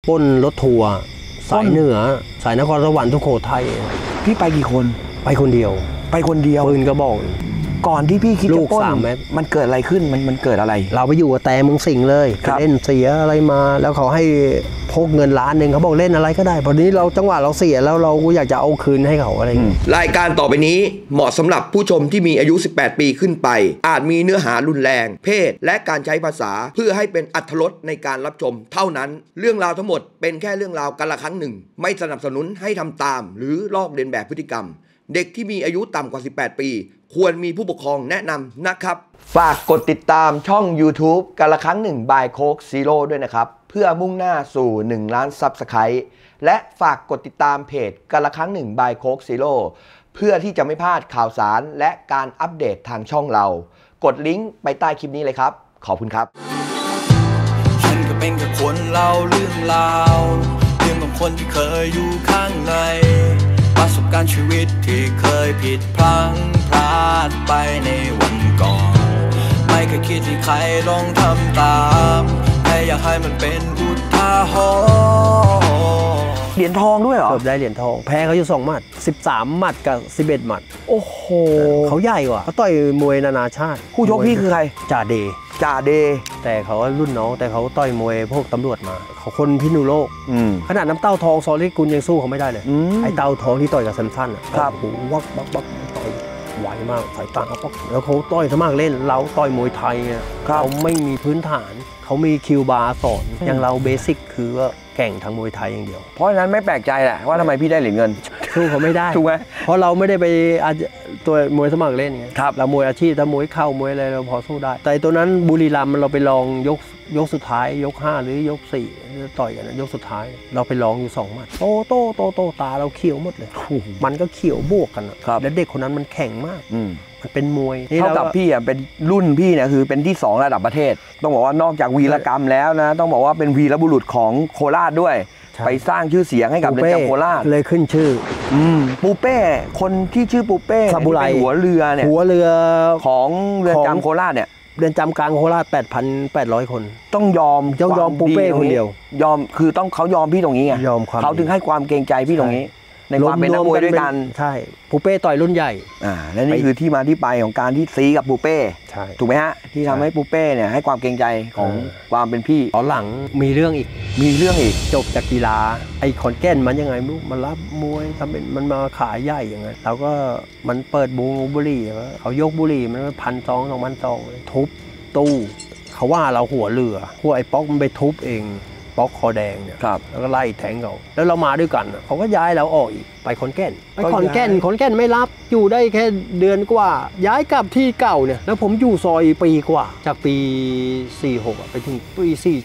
ปล้นรถทัวร์สายเหนือสายนครสวรรค์สุโขทัยพี่ไปกี่คนไปคนเดียวปืนกระบอกก่อนที่พี่คิดจะปล้นมันเกิดอะไรขึ้นมันเกิดอะไรเราไปอยู่กับแต่เมืองสิงห์เลยเล่นเสียอะไรมาแล้วเขาให้พกเงินล้านหนึ่งเขาบอกเล่นอะไรก็ได้พอนี้เราจังหวะเราเสียแล้วเราอยากจะเอาคืนให้เขาอะไรรายการต่อไปนี้เหมาะสำหรับผู้ชมที่มีอายุ18 ปีขึ้นไปอาจมีเนื้อหารุนแรงเพศและการใช้ภาษาเพื่อให้เป็นอรรถรสในการรับชมเท่านั้นเรื่องราวทั้งหมดเป็นแค่เรื่องราวกันละครั้งหนึ่งไม่สนับสนุนให้ทำตามหรือลอกเลียนแบบพฤติกรรมเด็กที่มีอายุต่ำกว่า18 ปีควรมีผู้ปกครองแนะนำนะครับฝากกดติดตามช่อง YouTube กันละครั้งหนึ่งบายโค้กซีโร่ด้วยนะครับเพื่อมุ่งหน้าสู่1 ล้านซับสไครต์และฝากกดติดตามเพจกันละครั้งหนึ่งบายโค้กซีโร่เพื่อที่จะไม่พลาดข่าวสารและการอัปเดตทางช่องเรากดลิงก์ไปใต้คลิปนี้เลยครับขอบคุณครับฉันก็เป็นแค่คนเล่าเรื่องราวของคนที่เคยอยู่ข้างในประสบการณ์ชีวิตที่เคยผิดพลั้งพลาดไปในวันก่อนไม่เคยคิดที่ใครลองทำตามแค่อยากให้มันเป็นอุทาหรณ์เหรียญทองด้วยเหรอได้เหรียญทองแพ้เขาอยู่2 หมัด13 หมัดกับ11 หมัดโอ้โหเขาใหญ่กว่าเขาต่อยมวยนานาชาติคู่ชกพี่คือใครจ่าเดแต่เขารุ่นน้องแต่เขาต่อยมวยพวกตำรวจมาเขาคนพิษณุโลกขนาดน้ำเต้าทองซอลิกุลยังสู้เขาไม่ได้เลยไอ้เต้าทองที่ต่อยกับซัมซันครับโอ้โหวักต่อยไหวมากสายตาเขาแล้วเขาต่อยสมัครเล่นเราต่อยมวยไทยเขาไม่มีพื้นฐานเขามีคิวบาร์สอนอย่างเราเบสิกคือว่าแข่งทางมวยไทยอย่างเดียวเพราะฉะนั้นไม่แปลกใจแหละว่าทำไมพี่ได้เหรียญเงินสู้เขาไม่ได้ถูกไหมเพราะเราไม่ได้ไปตัวมวยสมัครเล่นไงเรามวยอาชีพถ้ามวยเข่ามวยอะไรเราพอสู้ได้แต่ตัวนั้นบุรีรัมย์เราไปลองยกสุดท้ายยก5หรือยก4ต่อยกันยกสุดท้ายเราไปลองอยู่2 หมัดโตตาเราเขียวหมดเลยมันก็เขียวบวกกันแล้วเด็กคนนั้นมันแข็งมากมันเป็นมวยเท่ากับพี่เป็นรุ่นพี่เนี่ยคือเป็นที่2ระดับประเทศต้องบอกว่านอกจากวีรกรรมแล้วนะต้องบอกว่าเป็นวีรบุรุษของโคราชด้วยไปสร้างชื่อเสียงให้กับเรือนจำโคราชเลยขึ้นชื่อปูเป้คนที่ชื่อปูเป้ซาบูไรหัวเรือเนี่ยหัวเรือของเรือนจำโคราชเนี่ยเรือนจำกลางโคราช 8,800 คนต้องยอมปูเป้คนเดียวยอมคือต้องเขายอมพี่ตรงนี้ไงเขาถึงให้ความเกรงใจพี่ตรงนี้ในความเป็นนักมวยด้วยกันใช่ปูเป้ต่อยรุ่นใหญ่และนี่คือที่มาที่ไปของการที่ซีกับปูเป้ถูกไหมฮะที่ทำให้ปูเป้เนี่ยให้ความเกรงใจของความเป็นพี่ตอนหลังมีเรื่องอีกจบจากกีฬาไอ้ขอนแก่นมันยังไงลูกมันรับมวยทำเป็นมันมาขายใหญ่อย่างเงี้ยเราก็มันเปิดบุหรี่เขายกบุหรี่มัน1,200-2,200เลยทุบตู้เขาว่าเราหัวเรือพวกไอ้ป๊อกมันไปทุบเองป๊อกคอแดงเนี่ยแล้วก็ไล่แทงเขาแล้วเรามาด้วยกันเขาก็ย้ายเราออกอีกไปขอนแก่นไม่รับอยู่ได้แค่เดือนกว่าย้ายกลับที่เก่าเนี่ยแล้วผมอยู่ซอยปีกว่าจากปี46ไปถึงปี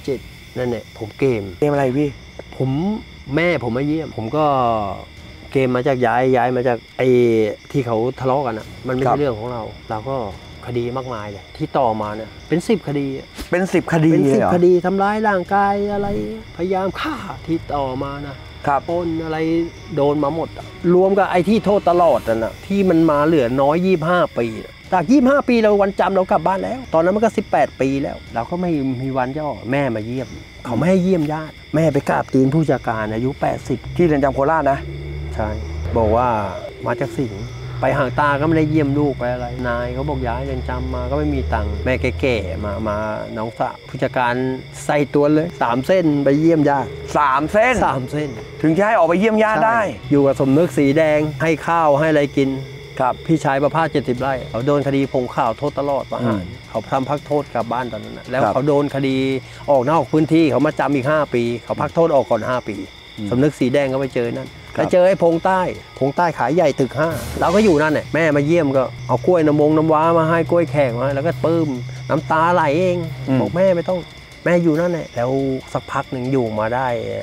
47นั่นแหละผมเกมอะไรพี่แม่ผมมาเยี่ยมผมก็เกมมาจากย้ายมาจากไอ้ที่เขาทะเลาะกันมันไม่ใช่เรื่องของเราก็คดีมากมายเลยที่ต่อมาเนี่ยเป็น10 คดีเป็น10 คดีทำร้ายร่างกายอะไรพยายามฆ่าที่ต่อมานะครับปล้นอะไรโดนมาหมดรวมกับไอ้ที่โทษตลอดน่ะที่มันมาเหลือน้อย25 ปีจาก25 ปีเราวันจำเรากลับบ้านแล้วตอนนั้นมันก็18 ปีแล้วเราก็ไม่มีวันย่อแม่มาเยี่ยมเขาไม่ให้เยี่ยมญาติแม่ไปกราบตีนผู้จัดการอายุ80 ที่เรือนจำโคราชนะใช่บอกว่ามาจากสิงห์ไปหางตาก็ไม่ได้เยี่ยมลูกไปอะไรนายเขาบอกย้ายเรือนจำมาก็ไม่มีตังค์แม่แก่ๆมาน้องสาวผู้จัดการใส่ตัวเลย3 เส้นไปเยี่ยมญาติ 3 เส้นถึงจะให้ออกไปเยี่ยมญาติได้อยู่กับสมนึกสีแดงให้ข้าวให้อะไรกินครับพี่ชายประภาส70 ไร่เขาโดนคดีพงข่าวโทษตลอดประหารเขาทำพักโทษกลับบ้านตอนนั้นแล้วเขาโดนคดีออกนอกพื้นที่เขามาจำอีก5 ปีเขาพักโทษออกก่อน5 ปีสมนึกสีแดงก็ไปเจอนั่นแล้วเจอไอ้พงใต้ขายใหญ่ตึก5เราก็อยู่นั่นแหละแม่มาเยี่ยมก็เอากล้วยน้ำว้ามาให้กล้วยแขกมาแล้วก็ปื้มน้ำตาไหลเองบอกแม่ไม่ต้องแม่อยู่นั่นแหละแล้วสักพักหนึ่งอยู่มาได้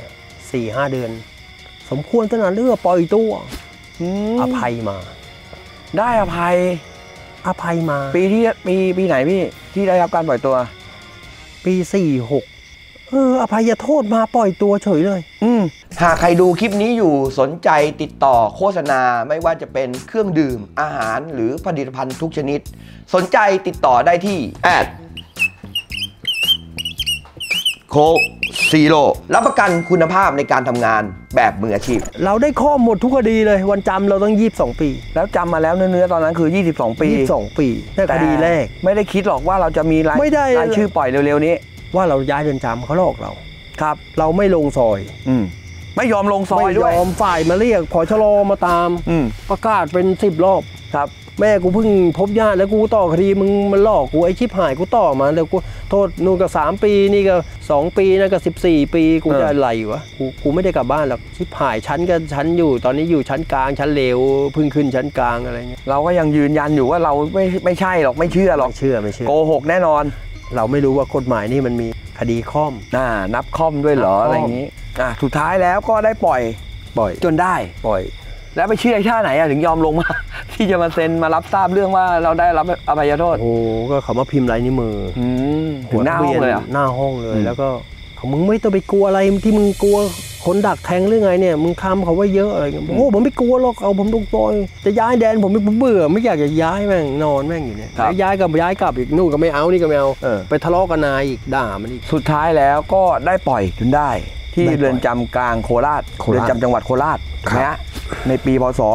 4-5 เดือนสมควรขนาดเลือกปล่อยตัวอภัยมาได้อภัยมาปีไหนพี่ที่ได้รับการปล่อยตัวปี46อภัยโทษมาปล่อยตัวเฉยเลยหากใครดูคลิปนี้อยู่สนใจติดต่อโฆษณาไม่ว่าจะเป็นเครื่องดื่มอาหารหรือผลิตภัณฑ์ทุกชนิดสนใจติดต่อได้ที่โค้กซีโร่รับประกันคุณภาพในการทำงานแบบมืออาชีพเราได้ข้อหมดทุกคดีเลยวันจำเราต้อง22 ปีแล้วจำมาแล้วเนื้อตอนนั้นคือ22 ปี 22 ปีแต่คดีแรกไม่ได้คิดหรอกว่าเราจะมีรายชื่อปล่อยเร็วๆนี้ว่าเราย้ายเรือนจำเขาหลอกเราครับเราไม่ลงซอยไม่ยอมลงซอยด้วยไม่ยอมฝ่ายมาเรียกผชรมาตามประกาศเป็น10 รอบครับแม่กูเพิ่งพบญาติแล้วกูต่อคดีมึงมันหลอกกูไอ้ชิบหายกูต่อมาแล้วกูโทษนู่นก็3 ปีนี่ก็2 ปีนั่นก็14 ปีกูจะอะไรวะกูไม่ได้กลับบ้านหรอกชิบหายชั้นก็ชั้นอยู่ตอนนี้อยู่ชั้นกลางชั้นเลวเพิ่งขึ้นชั้นกลางอะไรเงี้ยเราก็ยังยืนยันอยู่ว่าเราไม่ใช่หรอกไม่เชื่อหรอกไม่เชื่อโกหกแน่นอนเราไม่รู้ว่ากฎหมายนี่มันมีคดีค่อมนับค่อมด้วยเหรออะไรอย่างนี้สุดท้ายแล้วก็ได้ปล่อยจนได้ปล่อยแล้วไปเชื่อท่าไหนถึงยอมลงมาที่จะมาเซ็นมารับทราบเรื่องว่าเราได้รับอภัยโทษโอ้ก็เขามาพิมพ์ลายนิ้วมือถึงหน้าห้องเลยหน้าห้องเลยแล้วก็มึงไม่ต้องไปกลัวอะไรที่มึงกลัวคนดักแทงเรื่องไงเนี่ยมึงคำเขาไว้เยอะอะไรเงี้ยโอ้ผมไม่กลัวหรอกเอาผมตรงตัวจะย้ายแดนผมไม่เบื่อไม่อยากจะย้ายแม่งนอนแม่งอยู่เนี่ยย้ายกลับอีกนู่นก็ไม่เอานี่ก็ไม่เอาไปทะเลาะกันนายอีกด่ามันอีกสุดท้ายแล้วก็ได้ปล่อยจนได้ที่เรือนจำกลางโคราชเรือนจำจังหวัดโคราชนะในปีพศ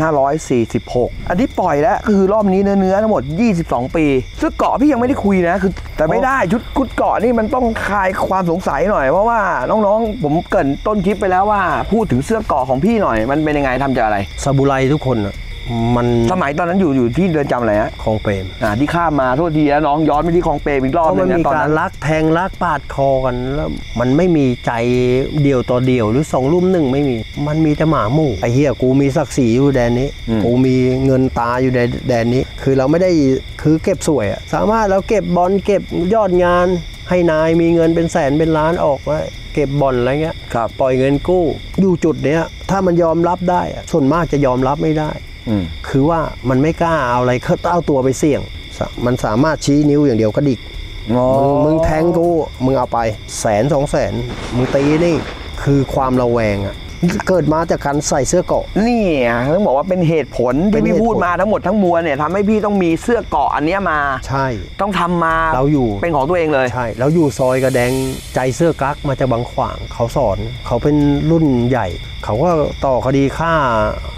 2546 อันที่ปล่อยแล้วคือรอบนี้เนื้อทั้งหมด22 ปีเสื้อเกาะพี่ยังไม่ได้คุยนะคือแต่ไม่ได้ชุดเกาะนี่มันต้องคลายความสงสัยหน่อยเพราะว่าน้องๆผมเกริ่นต้นคลิปไปแล้วว่าพูดถึงเสื้อเกาะของพี่หน่อยมันเป็นยังไงทำจากอะไรซาบูไรทุกคนมันสมัยตอนนั้นอยู่ที่เรือนจำอะไรฮะคลองเปรมที่ข้ามมาโทษทีนะน้องย้อนไปที่คลองเปรมอีกรอบนึงนะตอนนั้นลักแทงลักปาดคอกันแล้วมันไม่มีใจเดียวต่อเดียวหรือ2 รุ่ม 1ไม่มีมันมีแต่หมาหมู่ไอ้เหี้ยกูมีศักดิ์ศรีอยู่แดนนี้กูมีเงินตาอยู่ในแดนนี้คือเราไม่ได้คือเก็บสวยสามารถเราเก็บบอลเก็บยอดงานให้นายมีเงินเป็นแสนเป็นล้านออกไว้เก็บบ่อนอะไรเงี้ยปล่อยเงินกู้อยู่จุดเนี้ยถ้ามันยอมรับได้ส่วนมากจะยอมรับไม่ได้คือว่ามันไม่กล้าเอาอะไรเอาตัวไปเสี่ยงมันสามารถชี้นิ้วอย่างเดียวก็ดิกมึงแทงกูมึงเอาไป100,000 200,000มึงตีนี่คือความระแวงเกิดมาจากการใส่เสื้อเกาะนี่ต้องบอกว่าเป็นเหตุผลที่พี่พูดมาทั้งหมดทั้งมวลเนี่ยทำให้พี่ต้องมีเสื้อเกาะอันนี้มาใช่ต้องทำมาเราอยู่เป็นของตัวเองเลยใช่เราอยู่ซอยกระแดงใจเสื้อกั๊กมาจากบางขวางเขาสอนเขาเป็นรุ่นใหญ่เขาก็ต่อคดีฆ่า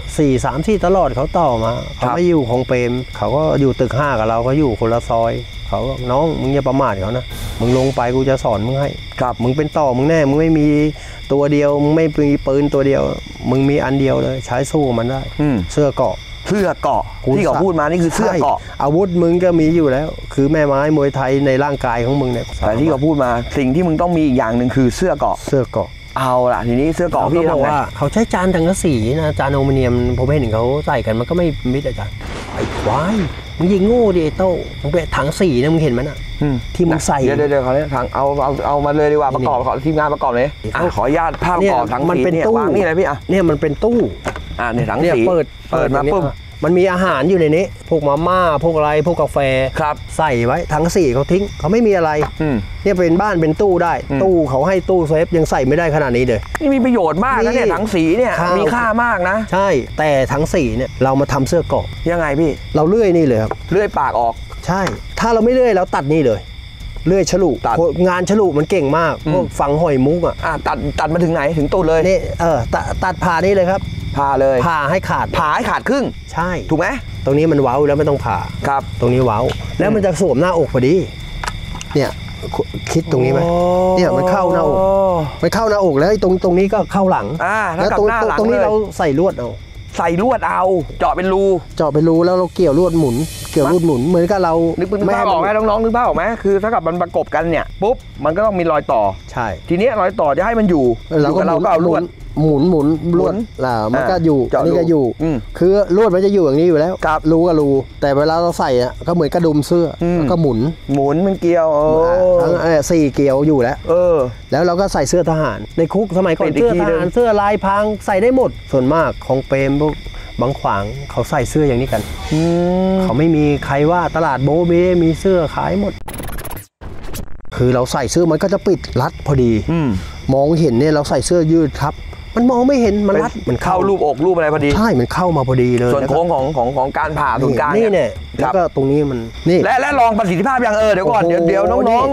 4-3 ที่ตลอดเขาต่อมาเขาไม่อยู่ของเปรมเขาก็อยู่ตึก5กับเราก็อยู่คนละซอยเขาบอกน้องมึงอย่าประมาทเขานะมึงลงไปกูจะสอนมึงให้ครับมึงเป็นต่อมึงแน่มึงไม่มีตัวเดียวมึงไม่มีปืนตัวเดียวมึงมีอันเดียวเลยใช้สู้มันได้เสื้อเกาะที่เขาพูดมานี่คือเสื้อเกาะอาวุธมึงก็มีอยู่แล้วคือแม่ไม้มวยไทยในร่างกายของมึงเนี่ยแต่ที่เขาพูดมาสิ่งที่มึงต้องมีอีกอย่างหนึ่งคือเสื้อเกาะเอาล่ะทีนี้เสื้อเกาะพี่บอกว่าเขาใช้จานสังกะสีนะจานอลูมิเนียมผมเห็นเขาใส่กันมันก็ไม่มิดอาจารย์ไอ้ควายมึงยิงโง่ดิไอ้โต้มึงไปถังสีนะมึงเห็นมันอ่ะที่มึงใส่เดี๋ยวเขาเนี่ยถังเอามาเลยดีกว่าประกอบขอทีมงานประกอบเลยขออนุญาตภาพประกอบถังสีเนี่ยวางนี่อะไรพี่เนี่ยมันเป็นตู้เนี่ยถังสีเปิดมาปุ๊บมันมีอาหารอยู่ในนี้พวกมาม่าพวกอะไรพวกกาแฟครับใส่ไว้ถังสีเขาทิ้งเขาไม่มีอะไรเนี่ยเป็นบ้านเป็นตู้ได้ตู้เขาให้ตู้เซฟยังใส่ไม่ได้ขนาดนี้เลยนี่มีประโยชน์มากนะเนี่ยถังสีเนี่ยมีค่ามากนะใช่แต่ถังสีเนี่ยเรามาทำเสื้อเกราะยังไงพี่เราเลื่อยนี่เลยครับเลื่อยปากออกใช่ถ้าเราไม่เลื่อยเราตัดนี่เลยเลื่อยฉลุงานฉลุมันเก่งมากพวกฝังหอยมุกตัดมาถึงไหนถึงต้นเลยนี่ตัดผ่านี่เลยครับผ่าเลยผ่าให้ขาดครึ่งใช่ถูกไหมตรงนี้มันเว้าแล้วไม่ต้องผ่าครับตรงนี้เว้าแล้วมันจะสวมหน้าอกพอดีเนี่ยคิดตรงนี้ไหมเนี่ยมันเข้าหน้าอกแล้วตรงนี้ก็เข้าหลังแล้วตรงนี้เราใส่ลวดเอาเจาะเป็นรูแล้วเราเกี่ยวลวดหมุนเหมือนกับเรานึกภาพออกไหมน้องๆนึกภาพออกไหมคือถ้ากับมันประกบกันเนี่ยปุ๊บมันก็ต้องมีรอยต่อใช่ทีนี้รอยต่อจะให้มันอยู่เราก็เอาลวดหมุนลวดมันก็อยู่นี่ก็อยู่คือลวดมันจะอยู่อย่างนี้อยู่แล้วรูก็รูแต่เวลาเราใส่ก็เหมือนกระดุมเสื้อแล้วก็หมุนมันเกี่ยวทั้ง4 เกี่ยวอยู่แล้วแล้วเราก็ใส่เสื้อทหารในคุกสมัยก่อนเสื้อทหารเสื้อลายพรางใส่ได้หมดส่วนมากของเปรมพวกบางขวางเขาใส่เสื้ออย่างนี้กันเขาไม่มีใครว่าตลาดโบมีเสื้อขายหมดคือเราใส่เสื้อมันก็จะปิดรัดพอดีมองเห็นเนี่ยเราใส่เสื้อยืดครับมันมองไม่เห็นมันรัดมันเข้ารูปอกรูปอะไรพอดีใช่มันเข้ามาพอดีเลยส่วนโค้งของการผ่าศูนย์กลางนี่เนี่ยแล้วก็ตรงนี้มันนี่และลองประสิทธิภาพอย่างเดี๋ยวก่อนเดี๋ยวน้อง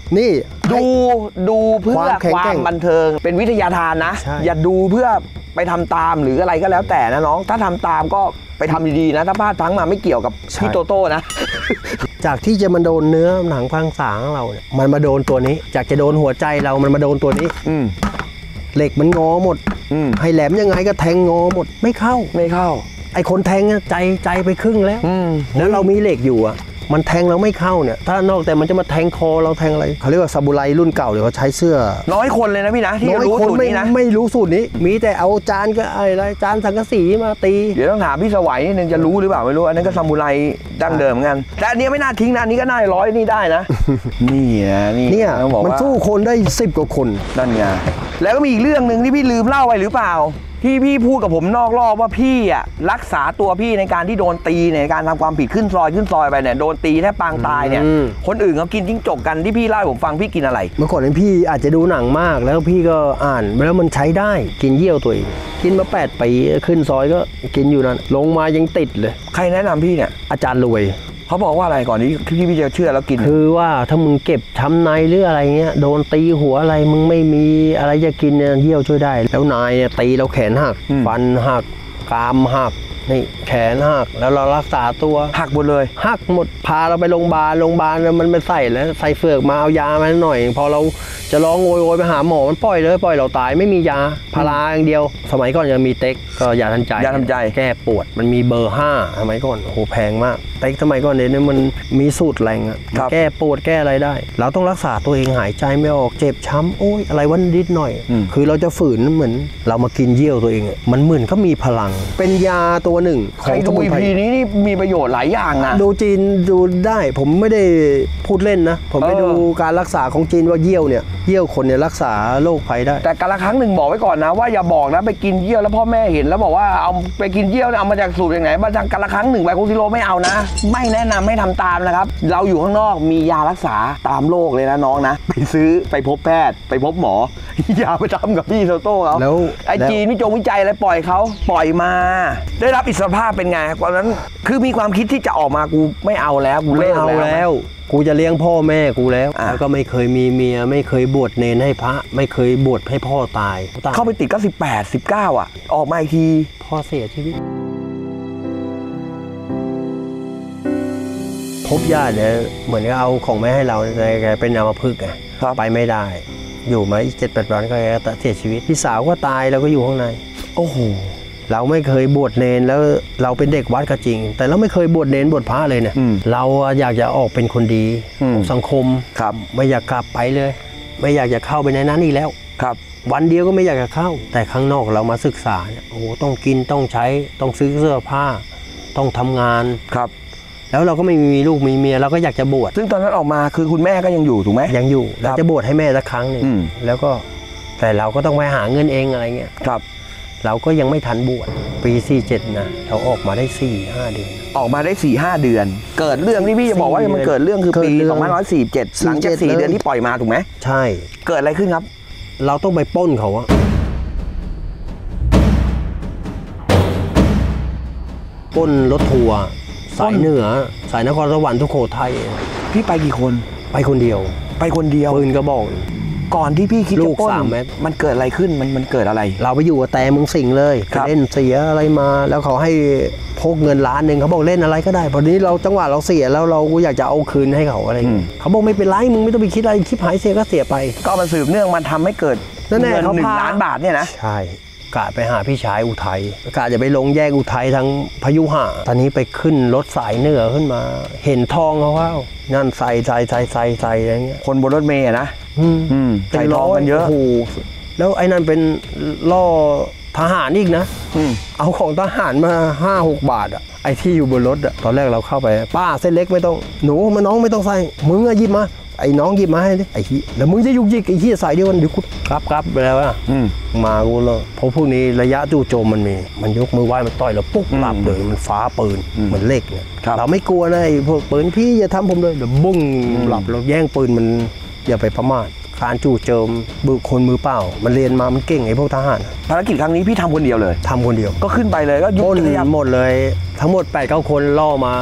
นี่ดูเพื่อความแข็งควาแกร่มงบันเทิงเป็นวิทยาทานนะใช่อย่าดูเพื่อไปทำตามหรืออะไรก็แล้วแต่นะน้องถ้าทำตามก็ไปทำดีๆนะถ้าพลาดพลั้งมาไม่เกี่ยวกับพี่โตโต้นะจากที่จะมาโดนเนื้อหนังฟังสางของเราเนี่ยมันมาโดนตัวนี้จากจะโดนหัวใจเรามันมาโดนตัวนี้ เหล็กมันงอหมดให้แหลมยังไงก็แทงงอหมดไม่เข้า ไอ้คนแทงอะใจไปครึ่งแล้วแล้วเรามีเหล็กอยู่อ่ะมันแทงเราไม่เข้าเนี่ยถ้านอกแต่มันจะมาแทงคอเราแทงอะไรเขาเรียกว่าซาบูไรรุ่นเก่าเลยเขาใช้เสื้อน้อยคนเลยนะพี่นะที่รู้สูตรนี้นะไม่รู้สูตรนี้มีแต่เอาจานก็อะไรจานสังกะสีมาตีเดี๋ยวต้องถามพี่สวัยนิดนึงจะรู้หรือเปล่าไม่รู้อันนั้นก็ซามูไรดั้งเดิมเหมือนกันแต่อันนี้ไม่น่าทิ้งนะอันนี้ก็น่าร้อยนี่ได้นะ นี่นะนี่เนี่ยต้องบอกมันว่าสู้คนได้10 กว่าคนนั่นไงแล้วก็มีอีกเรื่องหนึ่งที่พี่ลืมเล่าไปหรือเปล่าที่พี่พูดกับผมนอกรอบว่าพี่อ่ะรักษาตัวพี่ในการที่โดนตีในการทำความผิดขึ้นซอยไปเนี่ยโดนตีแทบปางตายเนี่ยคนอื่นเขากินจิ้งจกกันที่พี่เล่าให้ผมฟังพี่กินอะไรเมื่อก่อนพี่อาจจะดูหนังมากแล้วพี่ก็อ่านแล้วมันใช้ได้กินเยี่ยวตัวเองกินมา8 ปีขึ้นซอยก็กินอยู่นั่นลงมายังติดเลยใครแนะนำพี่เนี่ยอาจารย์รวยเขาบอกว่าอะไรก่อนที่พี่จะเชื่อแล้วกินคือว่าถ้ามึงเก็บช้ำในหรืออะไรเงี้ยโดนตีหัวอะไรมึงไม่มีอะไรจะกินเนี่ยเยี่ยวช่วยได้แล้วนายเนี่ยตีเราแขนหักฟันหักกรามหักนี่แขนหักแล้วเรารักษาตัวหักหมดเลยหักหมดพาเราไปโรงพยาบาลมันไม่ใส่แล้วใส่เฟือกมาเอายามาหน่อยพอเราจะร้องโวยไปหาหมอมันปล่อยเราตายไม่มียาพาราอย่างเดียวสมัยก่อนยังมีเต็กก็ยาทันใจแก้ปวดมันมีเบอร์5สมัยก่อนโอ้โหแพงมากเต็กสมัยก่อนเนี่ยมันมีสูตรแรงอะแก้ปวดแก้อะไรได้เราต้องรักษาตัวเองหายใจไม่ออกเจ็บช้ำโอ้ยอะไรวันนิดหน่อยคือเราจะฝืนเหมือนเรามากินเยี่ยวตัวเองอะมันเหมือนก็มีพลังเป็นยาตัวหนึ่งใครดู EP นี้นี่มีประโยชน์หลายอย่างนะดูจีนดูได้ผมไม่ได้พูดเล่นนะผมไปดูการรักษาของจีนว่าเยี่ยวคนเนี่ยรักษาโรคภัยได้แต่การละครั้งหนึ่งบอกไว้ก่อนนะว่าอย่าบอกนะไปกินเยี่ยวแล้วพ่อแม่เห็นแล้วบอกว่าเอาไปกินเยี่ยวเอามาจากสูตรอย่างไหนมาจากการละครั้งหนึ่งไบโคซิโลไม่เอานะไม่แนะนำให้ทำตามนะครับเราอยู่ข้างนอกมียารักษาตามโรคเลยนะน้องนะไปซื้อไปพบแพทย์ไปพบหมออย่าไปทำกับพี่โตโต้เขาแล้วไอจีนวิจัยอะไรปล่อยเขาปล่อยมาได้รับอิสรภาพเป็นไงตอนนั้นคือมีความคิดที่จะออกมากูไม่เอาแล้วกูเลิกแล้วกูจะเลี้ยงพ่อแม่กูแล้วแล้วก็ไม่เคยมีเมียไม่เคยบวชเนรให้พระไม่เคยบวชให้พ่อตายเข้าไปติดก็18 19อ่ะออกมาอีกทีพ่อเสียชีวิตพบญาติเนี่ยเหมือนเอาของไม่ให้เราแกเป็นอัมพฤกษ์ไงไปไม่ได้อยู่มาอีก7-8 วันก็แกเสียชีวิตพี่สาวก็ตายแล้วก็อยู่ข้างในโอ้โหเราไม่เคยบวชเนรแล้วเราเป็นเด็กวัดก็จริงแต่เราไม่เคยบวชเนรบวชพระเลยเนี่ยเราอยากจะออกเป็นคนดีของสังคมครับไม่อยากกลับไปเลยไม่อยากจะเข้าไปในนั้นอีกแล้วครับวันเดียวก็ไม่อยากจะเข้าแต่ข้างนอกเรามาศึกษาเนี่ยโอ้ต้องกินต้องใช้ต้องซื้อเสื้อผ้าต้องทำงานครับแล้วเราก็ไม่มีลูกมีเมียเราก็อยากจะบวชซึ่งตอนนั้นออกมาคือคุณแม่ก็ยังอยู่ถูกไหมยังอยู่เราจะบวชให้แม่สักครั้งนึงแล้วก็แต่เราก็ต้องไปหาเงินเองอะไรเงี้ยครับเราก็ยังไม่ทันบวชปี47นะเราออกมาได้ 4-5 เดือนออกมาได้ 4-5 เดือนเกิดเรื่องที่พี่จะบอกว่ามันเกิดเรื่องคือปี2547หลังจาก4 เดือนที่ปล่อยมาถูกไหมใช่เกิดอะไรขึ้นครับเราต้องไปปล้นเขาอะปล้นรถทัวร์สายเหนือสายนครสวรรค์สุโขทัยพี่ไปกี่คนไปคนเดียวปืนกระบอกก่อนที่พี่คิดจะปล้นมันเกิดอะไรขึ้นมันเกิดอะไรเราไปอยู่กับแต่มึงสิงเลยเล่นเสียอะไรมาแล้วเขาให้พกเงิน1 ล้านเขาบอกเล่นอะไรก็ได้พอนี้เราจังหวะเราเสียแล้วเราอยากจะเอาคืนให้เขาอะไรเขาบอกไม่เป็นไรมึงไม่ต้องไปคิดอะไรคิดหายเสียก็เสียไปก็มาสืบเนื่องมันทำให้เกิดเงิน1 ล้านบาทเนี่ยนะใช่กะไปหาพี่ชายอุทัยกะจะไปลงแยกอุทัยทางพยุหะตอนนี้ไปขึ้นรถสายเหนือขึ้นมาเห็นทองเขาว่านั่นใส่อะไรเงี้ยคนบนรถเมย์นะใส่ทองกันเยอะแล้วไอ้นั่นเป็นล่อทหารอีกนะเอาของทหารมา 5-6 บาทอ่ะไอ้ที่อยู่บนรถอ่ะตอนแรกเราเข้าไปป้าเส้นเล็กไม่ต้องหนูมาน้องไม่ต้องใส่มึงหยิบมาไอ้น้องหยิบมาให้ดิไอ้ที่แล้วมึงจะยุกยิกไอ้ที่ใส่เดียวกันเดี๋ยวกูครับไปแล้วอ่ะมากูแล้วเพราะพวกนี้ระยะจู่โจมมันยกมือไหว้มันต่อยเราปุ๊บหลับเลยมันฟ้าปืนเหมือนเล็กเนี่ยเราไม่กลัวนะไอ้พวกปืนพี่อย่าทำผมเลยเดี๋ยวบุ้งหลับเราแย่งปืนมันอย่าไปประมาทการจู่โจมคนมือเปล่ามันเรียนมามันเก่งไอ้พวกทหารภารกิจครั้งนี้พี่ทำคนเดียวเลยทำคนเดียวก็ขึ้นไปเลยก็ยุบหมดเลยทั้งหมด8-9 คนล่อมา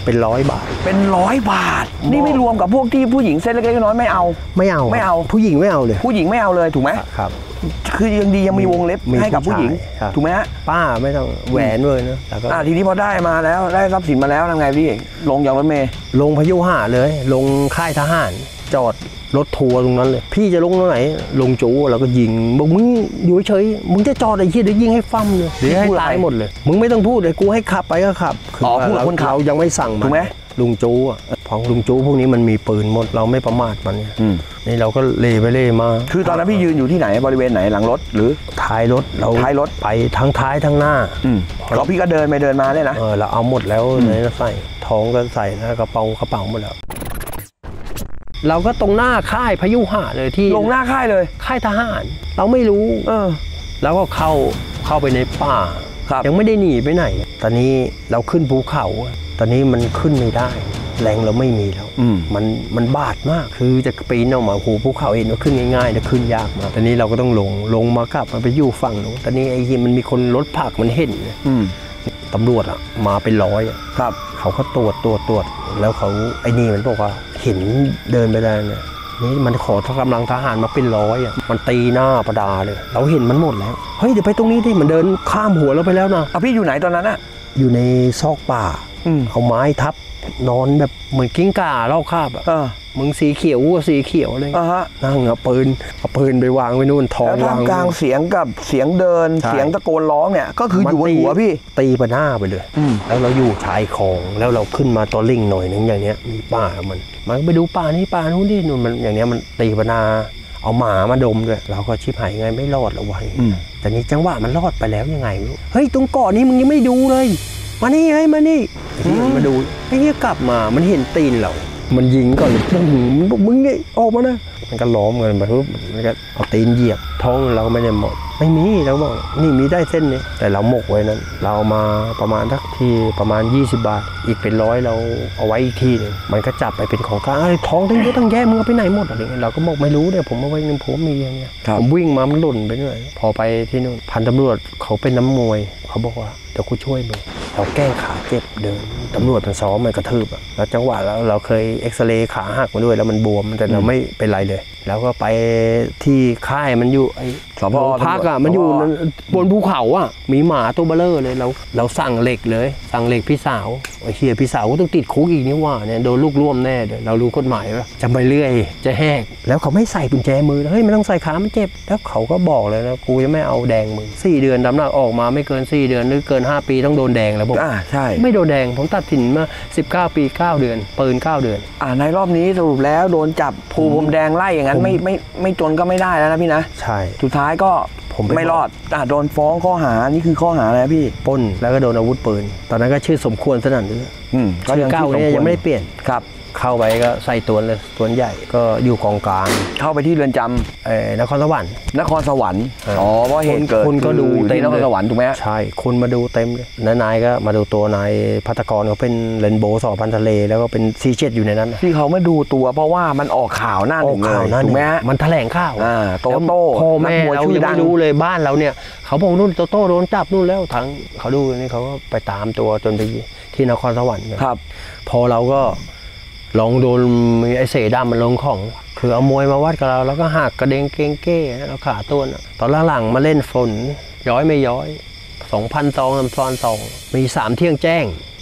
เป็น100 บาทเป็น100 บาทนี่ไม่รวมกับพวกที่ผู้หญิงเส้นเล็กๆน้อยๆไม่เอาผู้หญิงไม่เอาเลยผู้หญิงไม่เอาเลยถูกไหมครับคือยังดียังมีวงเล็บให้กับผู้หญิงถูกไหมฮะป้าไม่ต้องแหวนเลยนะแล้วก็ทีนี้พอได้มาแล้วได้ทรัพย์สินมาแล้วทำไงพี่ลงจากรถเมล์ลงพยุหะเลยลงค่ายทหารจอดรถทัวร์ตรงนั้นเลยพี่จะลงตรงไหนลงจูแล้วก็ยิงบอกมึงอยู่เฉยมึงจะจอดไอ้เหี้ยเดี๋ยวยิงให้ฟั่มเลยเดี๋ยวให้ตายหมดเลยมึงไม่ต้องพูดเลยกูให้ขับไปก็ขับพูดคนขับยังไม่สั่งถูกไหมลุงจูอ่ะของลุงจูพวกนี้มันมีปืนหมดเราไม่ประมาทมันเนี่ยนี่เราก็เล่ไปเล่มาคือตอนนั้นพี่ยืนอยู่ที่ไหนบริเวณไหนหลังรถหรือท้ายรถเราท้ายรถไปทั้งท้ายทั้งหน้าแล้วพี่ก็เดินไปเดินมาเนี่ยนะเราเอาหมดแล้วในใส่ท้องก็ใส่นะกระเป๋าหมดแล้วเราก็ตรงหน้าค่ายพยุหะเลยที่ลงหน้าค่ายเลยค่ายทหารเราไม่รู้แล้วก็เข้าไปในป่ายังไม่ได้หนีไปไหนตอนนี้เราขึ้นภูเขาตอนนี้มันขึ้นไม่ได้แรงเราไม่มีแล้วมันบาดมากคือจะปีนออกมาภูเขาเองว่าขึ้นง่ายๆแต่ขึ้นยากมากตอนนี้เราก็ต้องลงมากลับมาไปอยู่ฝั่งนู้นตอนนี้ไอ้ที่มันมีคนรถผักมันเห็นตำรวจอ่ะมาเป็น100 ครับเขาก็ตรวจแล้วเขาไอ้นี่มันบอกว่าเห็นเดินไปได้เนี่ยนี่มันขอกำลังทหารมาเป็น100อ่ะมันตีหน้าประดาเลยเราเห็นมันหมดแล้วเฮ้ยเดี๋ยวไปตรงนี้ที่มันเดินข้ามหัวเราไปแล้วนะพี่อยู่ไหนตอนนั้นอ่ะอยู่ในซอกป่าเอาไม้ทับนอนแบบเหมือนกิ้งก่าเล่าคาบอ่ะมึงสีเขียวเลยนั่งเอาปืนไปวางไว้นู่นท้องวางกลางเสียงกับเสียงเดินเสียงตะโกนร้องเนี่ยก็คืออยู่บนหัวพี่ตีไปหน้าไปเลยแล้วเราอยู่ชายคลองแล้วเราขึ้นมาตัวลิงหน่อยนึงอย่างเนี้ยมีป่ามันไปดูป่านี้ป่านู้นที่นู่นมันอย่างเนี้ยมันตีไปหน้าเอาหมามาดมด้วยเราก็ชิบหายไงไม่รอดแล้ววะแต่นี้จังหวะมันรอดไปแล้วยังไงไม่รู้เฮ้ยตรงเกาะนี้มึงยังไม่ดูเลยมานี่เฮ้ยมานี่มาดูไอ้เหี้ยกลับมามันเห็นตีนเรามันยิงก่อนเลยมันบอกมึงไงออกมานะมันก็ล้อมกันไปปุ๊บมันก็เอาตีนเหยียบท้องเราไม่ได้หมดไม่มีเราบอกนี่มีได้เส้นนี้แต่เราหมกไว้นั้นเรามาประมาณทักทีประมาณ20 บาทอีกเป็น100เราเอาไว้อีกทีนึงมันก็จับไปเป็นของกลางท้องตั้งเยอะตั้งแยะมึงเอาไปไหนหมดอะไรเงี้ยเราก็บอกไม่รู้เนี่ยผมเอาไว้ในผมมีอย่างเงี้ยผมวิ่งมามันหล่นไปเรื่อยพอไปที่นู่นพันตำรวจเขาเป็นน้ำมวยเขาบอกว่าเดี๋ยวกูช่วยมึงเราแกล้งขาเจ็บเดินตำรวจมันซ้อมมันกระทืบแล้วจังหวะแล้วเราเคยเอ็กซเรย์ขาหักมาด้วยแล้วมันบวมแต่เราไม่เป็นไรเลยแล้วก็ไปที่ค่ายมันอยู่ไอ้สพพักมันอยู่บนภูเขามีหมาตัวเบลอเลยเราสั่งเหล็กเลยสั่งเหล็กพี่สาวไอ้เหี้ยพี่สาวก็ต้องติดคุกอีกนี่ว่าเนี่ยโดนลูกร่วมแน่เดี๋ยวเรารู้กฎหมายว่าจะไปเรื่อยจะแหกแล้วเขาไม่ใส่กุญแจมือเฮ้ยมันต้องใส่ขามันเจ็บแล้วเขาก็บอกเลยนะกูจะไม่เอาแดงมึง4 เดือนดำหนักออกมาไม่เกิน4 เดือนหรือเกิน5 ปีต้องโดนแดงแล้วผมใช่ไม่โดนแดงผมตัดสินมา19 ปี 9 เดือนปืน9 เดือนในรอบนี้สรุปแล้วโดนจับภูมิแดงไล่อย่างนั้นไม่จนก็ไม่ได้แล้วนะพี่นะใช่สุดท้ายก็ผมไม่รอดโดนฟ้องข้อหานี่คือข้อหาอะไรพี่ปล้นแล้วก็โดนอาวุธปืนตอนนั้นก็ชื่อสมควรสนั่นเลยก็ยังชื่อ9ยังไม่ได้เปลี่ยนครับเข้าไปก็ใส่ตัวเลยตัวใหญ่ก็อยู่กองกลางเข้าไปที่เรือนจำนครสวรรค์เพราะเหตุเกิดคนก็ดูเต็มนครสวรรค์ถูกไหมใช่คนมาดูเต็มเลยนายก็มาดูตัวนายภัตกรเขาเป็นเรนโบว์สอพันทะเลแล้วก็เป็นC7อยู่ในนั้นที่เขามาดูตัวเพราะว่ามันออกข่าวหน้าหนึ่งเลยถูกไหมมันแถลงข่าวโตโต้พ่อแม่เรายังไม่รู้เลยบ้านเราเนี่ยเขาบอกนู่นโตโต้โดนจับนู่นแล้วทั้งเขาดูนี่เขาก็ไปตามตัวจนไปที่นครสวรรค์ครับพอเราก็ลองโดนไอ้เสดำมันลงของคือเอามวยมาวัดกับเราแล้วก็หักกระเด้งเก้งเก้แล้วขาตัวตอนหลังมาเล่นฝนย้อยไม่ย้อย2,000 ซองซ้อนซองมี3 เที่ยงแจ้ง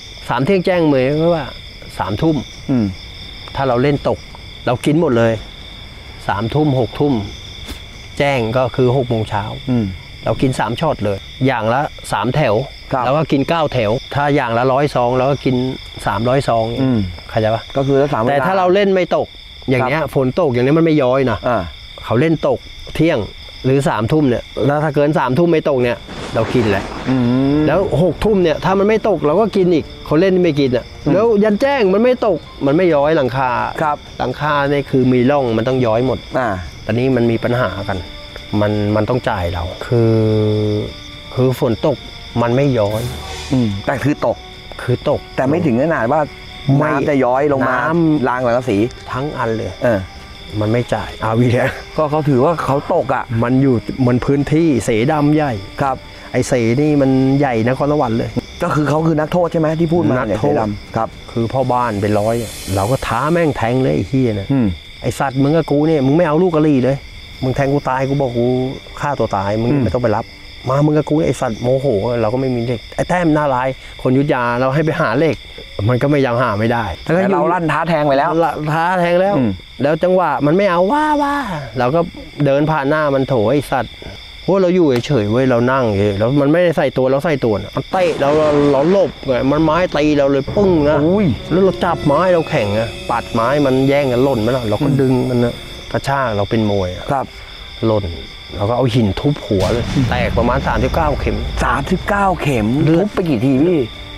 3 เที่ยงแจ้งเหมือนว่า3 ทุ่มถ้าเราเล่นตกเรากินหมดเลย3 ทุ่ม6 ทุ่มแจ้งก็คือ6 โมงเช้าเรากิน3 ช็อตเลยอย่างละ3 แถวแล้วก็กิน9 แถวถ้าอย่างละ100 ซองแล้วก็กิน300 ซองเข้าใจปะก็คือแต่ถ้าเราเล่นไม่ตกอย่างเงี้ยฝนตกอย่างนี้มันไม่ย้อยนะเขาเล่นตกเที่ยงหรือ3 ทุ่มเนี่ยแล้วถ้าเกิน3 ทุ่มไม่ตกเนี่ยเรากินแหละแล้ว6 ทุ่มเนี่ยถ้ามันไม่ตกเราก็กินอีกเขาเล่นไม่กินแล้วยันแจ้งมันไม่ตกมันไม่ย้อยหลังคาหลังคาเนี่ยคือมีร่องมันต้องย้อยหมดตอนนี้มันมีปัญหากันมันต้องจ่ายเราคือฝนตกมันไม่ย้อยแต่คือตกแต่ไม่ถึงขนาดว่าน้ำจะย้อยลงมาลางหลังสีทั้งอันเลยมันไม่จ่ายวีแล้วก็เขาถือว่าเขาตกมันอยู่มันพื้นที่เสดำใหญ่ครับไอเสนี่มันใหญ่นครสวรรค์เลยก็คือเขาคือนักโทษใช่ไหมที่พูดมาเนี่ยนักโทษเสือดำครับคือพ่อบ้านเป็นร้อยเราก็ท้าแม่งแทงเลยไอ้เหี้ยนะ ไอสัตว์มึงกับกูเนี่ยมึงไม่เอาลูกกะหรี่เลยมึงแทงกูตายกูบอกกูฆ่าตัวตายมึงไม่ต้องไปรับมามึงกับกูไอสัตว์โมโหเราก็ไม่มีเหล็กไอแต้มหน้าลายคนยุทธยาเราให้ไปหาเหล็กมันก็ไม่ยังหาไม่ได้แต่เราลั่นท้าแทงไปแล้วท้าแทงแล้วแล้วจังหวะมันไม่เอาว่าเราก็เดินผ่านหน้ามันโถไอสัตว์เพราะเราอยู่เฉยๆเว้ยเรานั่งเฉยแล้วมันไม่ได้ใส่ตัวเราใส่ตัวมันเตะเราหลบไงมันไม้ตีเราเลยปึ้งนะแล้วเราจับไม้เราแข่งอะปัดไม้มันแย่งกันหล่นไปแล้วเราก็ดึงมันนะกระชากเราเป็นมวยครับหล่นเราก็เอาหินทุบหัวเลยแตกประมาณ39 เข็ม 39 เข็มทุบไปกี่ทีพี่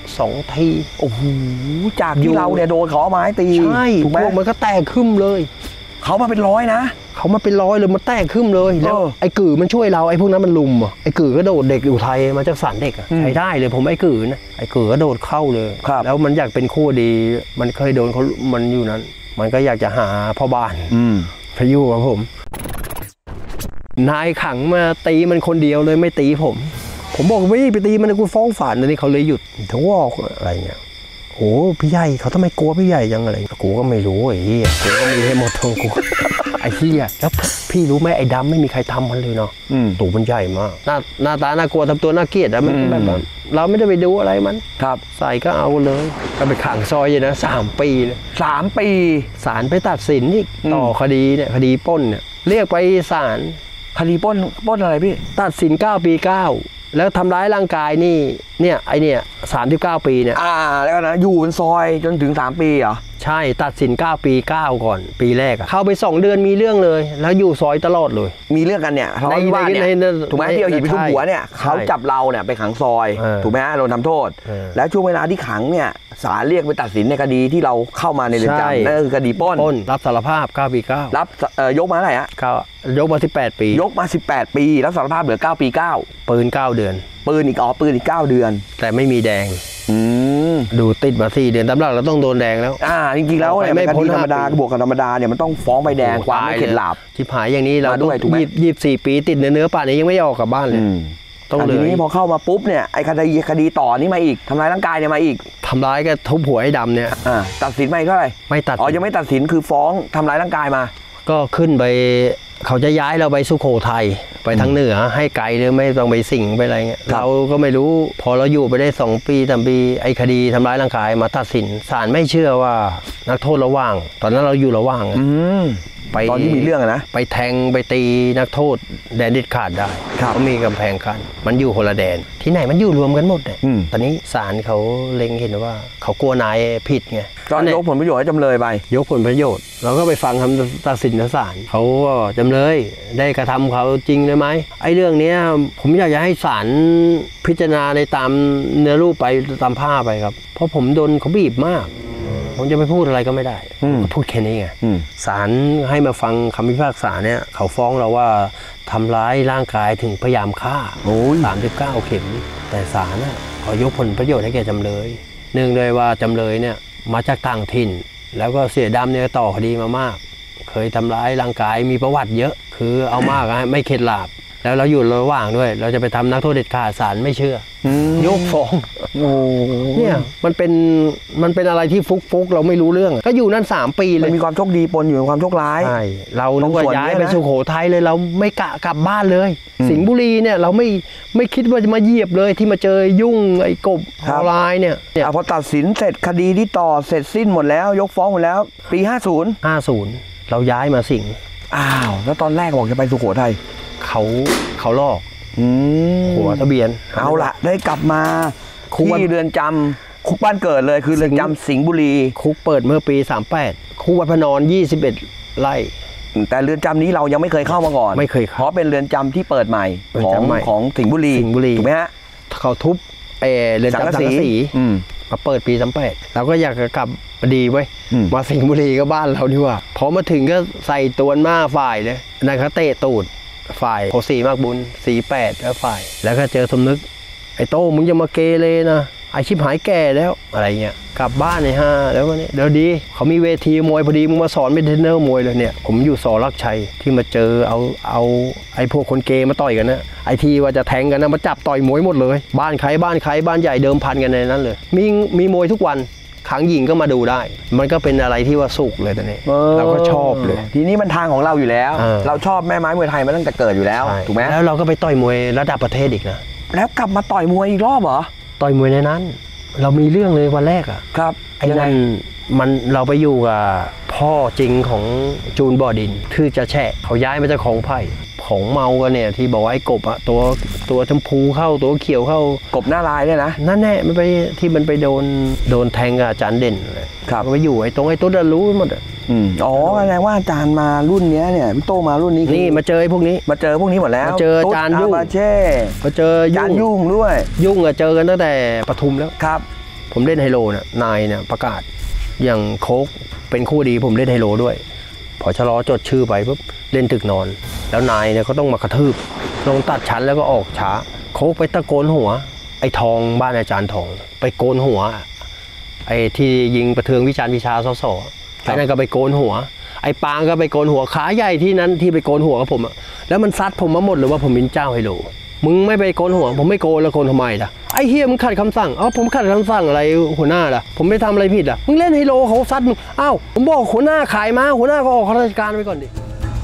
2 ทีโอ้โหจากที่เราเนี่ยโดนเขาเอาไม้ตีใช่พวกมันก็แตกขึ้นเลยเขามาเป็นร้อยนะเขามาเป็นร้อยเลยมันแตกขึ้นเลยแล้วไอ้กือมันช่วยเราไอ้พวกนั้นมันลุมไอ้กือก็โดดเด็กอยู่ไทยมาจากศาลเด็กใช้ได้เลยผมไอ้กือนะไอ้กือก็โดดเข้าเลยแล้วมันอยากเป็นคู่ดีมันเคยโดนเขามันอยู่นั้นมันก็อยากจะหาพ่อบ้านพายุกับผมนายขังมาตีมันคนเดียวเลยไม่ตีผมบอกไม่ไปตีมันกูฟ้องศาลนี่เขาเลยหยุดทั้งวอกอะไรเงี้ยโอ้พี่ใหญ่เขาทำไมกลัวพี่ใหญ่ยังอะไรกูก็ไม่รู้ไอ้เหี้ยกูก็มีให้หมดทั้งกูไอ้เหี้ยแล้วพี่รู้ไหมไอ้ดำไม่มีใครทำมันเลยเนาะตัวมันใหญ่มากหน้าตาน่ากลัวทำตัวน่าเกลียดอะมันแบบเราไม่ได้ไปดูอะไรมันครับใส่ก็เอาเลยก็ไปขังซอยอยู่นะ3 ปีเลย 3 ปีศาลไปตัดสินอีกต่อคดีเนี่ยคดีปล้นเนี่ยเรียกไปศาลคดีปล้นอะไรพี่ตัดสิน9 ปี 9แล้วทำร้ายร่างกายนี่เนี่ยไอเนี่ย39 ปีเนี่ยแล้วนะอยู่บนซอยจนถึง3 ปีเหรอใช่ตัดสิน9 ปี 9ก่อนปีแรกเข้าไป2 เดือนมีเรื่องเลยแล้วอยู่ซอยตลอดเลยมีเรื่องกันเนี่ยเขาว่าเนี่ยถูกไหมที่เอาหินไปทุบหัวเนี่ยเขาจับเราเนี่ยไปขังซอยถูกไหมโดนทำโทษแล้วช่วงเวลาที่ขังเนี่ยศาลเรียกไปตัดสินในคดีที่เราเข้ามาในเรือนจำนั่นคือคดีปล้นรับสารภาพ9 ปี 9 รับยกมาเท่าไหร่ฮะยกมา18 ปียกมา18 ปีรับสารภาพเหลือ9 ปี 9 ปืน9 เดือนปืนอีก9 เดือนแต่ไม่มีแดงดูติดมา4 เดือนตามหลักเราต้องโดนแดงแล้วจริงๆแล้วเนี่ยไม่พ้นธรรมดาบวกกับธรรมดาเนี่ยมันต้องฟ้องใบแดงความไม่เข็ดหลาบชิบหายอย่างนี้เราต้อง24 ปีติดเนื้อป่านนี้ยังไม่ออกกลับบ้านเลยต้องเลยทีนี้พอเข้ามาปุ๊บเนี่ยไอ้คดีต่อนี้มาอีกทำร้ายร่างกายเนี่ยมาอีกทำร้ายก็ทุบหัวไอ้ดำเนี่ยตัดสินมาเท่าไหร่ไม่ตัดยังไม่ตัดสินคือฟ้องทำร้ายร่างกายมาก็ขึ้นไปเขาจะย้ายเราไปสุโขทัยไปทางเหนือให้ไกลหรือไม่ต้องไปสิงไปอะไรเงี้ยเราก็ไม่รู้พอเราอยู่ไปได้2 ปี 3 ปีไอ้คดีทำร้ายร่างกายมาตัดสินศาลไม่เชื่อว่านักโทษระหว่างตอนนั้นเราอยู่ระหว่างตอนที่มีเรื่องนะไปแทงไปตีนักโทษแดนดิดขาดได้เขามีกำแพงกั้นมันอยู่คนละแดนที่ไหนมันอยู่รวมกันหมดเลยตอนนี้ศาลเขาเล็งเห็นว่าเขากลัวนายผิดไงก็ยกผลประโยชน์ให้จำเลยไปยกผลประโยชน์เราก็ไปฟังคำตัดสินของศาลเขาก็จำเลยได้กระทำเขาจริงเลยไหมไอ้เรื่องนี้ผมอยากจะให้ศาลพิจารณาในตามเนื้อรูปไปตามผ้าไปครับเพราะผมโดนเขาบีบมากผมจะไปพูดอะไรก็ไม่ได้พูดแค่นี้ไงศาลให้มาฟังคำพิพากษาเนี่ยเขาฟ้องเราว่าทำร้ายร่างกายถึงพยายามฆ่า39 เข็มแต่ศาลเขายกผลประโยชน์ให้แก่จำเลยเนื่องด้วยว่าจำเลยเนี่ยมาจากต่างถิ่นแล้วก็เสียดำเนี่ยต่อคดีมามากเคยทำร้ายร่างกายมีประวัติเยอะคือเอามากไม่เข็ดหลาบแล้วเราอยู่ระหว่างด้วยเราจะไปทำนักโทษเด็ดขาดศาลไม่เชื่อยกฟ้องเนี่ยมันเป็นอะไรที่ฟุกเราไม่รู้เรื่องก็อยู่นั่น3 ปีเลยมันมีความโชคดีปนอยู่กับความโชคร้ายใช่เราต้องย้ายไปสุโขทัยเลยเราไม่กะกลับบ้านเลยสิงห์บุรีเนี่ยเราไม่คิดว่าจะมาเหยียบเลยที่มาเจอยุ่งไอ้กบออนไลน์เนี่ยพอตัดสินเสร็จคดีที่ต่อเสร็จสิ้นหมดแล้วยกฟ้องหมดแล้วปี 50เราย้ายมาสิงห์แล้วตอนแรกบอกจะไปสุโขทัยเขาลอกหัวทะเบียนเอาละได้กลับมาที่เรือนจำคุกบ้านเกิดเลยคือเรือนจำสิงห์บุรีคุกเปิดเมื่อปี38คุกวัดพนอน21 ไร่แต่เรือนจำนี้เรายังไม่เคยเข้ามาก่อนไม่เคยเพราะเป็นเรือนจำที่เปิดใหม่ของสิงห์บุรีถูกไหมฮะเขาทุบเรือนจำสังกะสีมาเปิดปี38เราก็อยากจะกลับดีไว้มาสิงห์บุรีก็บ้านเราดีกว่าพอมาถึงก็ใส่ตัวหน้าฝ่ายเลยนายเขาเตะตูดฝ่ายโคสีมากบุญ48แล้วฝ่ายแล้วก็เจอสมนึกไอ้โต้มึงจะมาเกเรนะไอชิบหายแก่แล้วอะไรเงี้ยกลับบ้านเลยฮะแล้ววันนี้เดี๋ยวดีเขามีเวทีมวยพอดีมึงมาสอนเป็นเทรนเนอร์มวยเลยเนี่ยผมอยู่สอรักชัยที่มาเจอเอาไอพวกคนเกย์มาต่อยกันนะไอที่ว่าจะแทงกันนะมาจับต่อยมวยหมดเลยบ้านใครบ้านใหญ่เดิมพันกันในนั้นเลยมีมวยทุกวันขังหญิงก็มาดูได้มันก็เป็นอะไรที่ว่าสุกเลยตอนนี้เราก็ชอบเลยทีนี้มันทางของเราอยู่แล้วเราชอบแม่ไม้มวยไทยมาตั้งแต่เกิดอยู่แล้วถูกไหมแล้วเราก็ไปต่อยมวยระดับประเทศอีกนะแล้วกลับมาต่อยมวยอีกรอบเหรอต่อยมวยในนั้นเรามีเรื่องเลยวันแรกอ่ะครับไอ้นั่นมันเราไปอยู่กับพ่อจริงของจูนบ่อดินคือจะแช่เขาย้ายมาจากของไผ่ของเมากันเนี่ยที่บอกว่าไอ้กบอะตัวชมพูเข้าตัวเขียวเข้ากบหน้าลายเนี่ยนะนั่นแน่มันไปที่มันไปโดนแทงกับอาจารย์เด่นเลยครับไปอยู่ไอ้ตุ๊ดรู้หมดอ๋อแสดงว่าอาจารย์มารุ่นนี้เนี่ยพี่โตมารุ่นนี้นี่มาเจอพวกนี้หมดแล้วมาเจออาจารย์ยุ่งมาเจออาจารย์ยุ่งด้วยยุ่งอะเจอกันตั้งแต่ปทุมแล้วครับผมเล่นไฮโลเนี่ยนายเนี่ยประกาศอย่างโค้กเป็นคู่ดีผมเล่นไฮโลด้วยพอชะลอจดชื่อไปปุ๊บเล่นตึกนอนแล้วนายเนี่ยก็ต้องมากระทืบลงตัดชั้นแล้วก็ออกช้าโค้กไปตะโกนหัวไอ้ทองบ้านอาจารย์ทองไปโกนหัวไอ้ที่ยิงประเทืองวิชาสอไอ้นั่นก็ไปโกนหัวไอ้ปางก็ไปโกนหัวขาใหญ่ที่นั้นที่ไปโกนหัวกับผมอะแล้วมันซัดผมมาหมดเลยว่าผมเป็นเจ้าไฮโลมึงไม่ไปโกนหัวผมไม่โกนแล้วโกนทำไมล่ะไอ้เฮียมึงขัดคำสั่งผมขัดคำสั่งอะไรหัวหน้าล่ะผมไม่ทำอะไรผิดล่ะมึงเล่นไฮโลเขาซัดมึงผมบอกหัวหน้าขายมาหัวหน้าก็ออกราชการไปก่อนดิ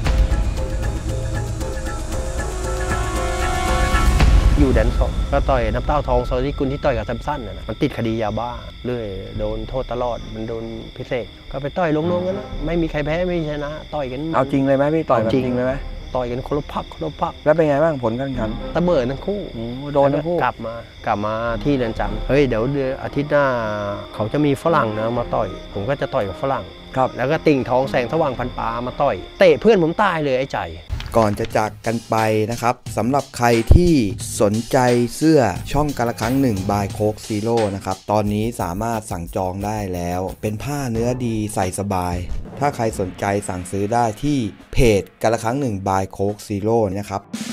อยู่แดนสองก็ต่อยน้ำเต้าทองซอยที่กุลที่ต่อยกับแซมสันนะมันติดคดียาบ้าเรื่อยโดนโทษตลอดมันโดนพิเศษก็ไปต่อยลงๆกันนะไม่มีใครแพ้ไม่มีชนะต่อยกันเอาจริงเลยไหมพี่ต่อยจริงเลยไหมต่อยกันคนละพักแล้วเป็นไงบ้างผลการแข่งขันตะเบิดทั้งคู่โดนทั้งคู่กลับมาที่เรือนจำเฮ้ยเดี๋ยวอาทิตย์หน้าเขาจะมีฝรั่งนะมาต่อยผมก็จะต่อยกับฝรั่งครับแล้วก็ติ่งทองแสงสว่างพันปามาต่อยเตะเพื่อนผมตายเลยไอ้ใจก่อนจะจากกันไปนะครับสำหรับใครที่สนใจเสื้อช่องกาละครั้งหนึ่งบายโค้กซีโร่นะครับตอนนี้สามารถสั่งจองได้แล้วเป็นผ้าเนื้อดีใส่สบายถ้าใครสนใจสั่งซื้อได้ที่เพจกาละครั้งหนึ่งบายโค้กซีโร่นะครับ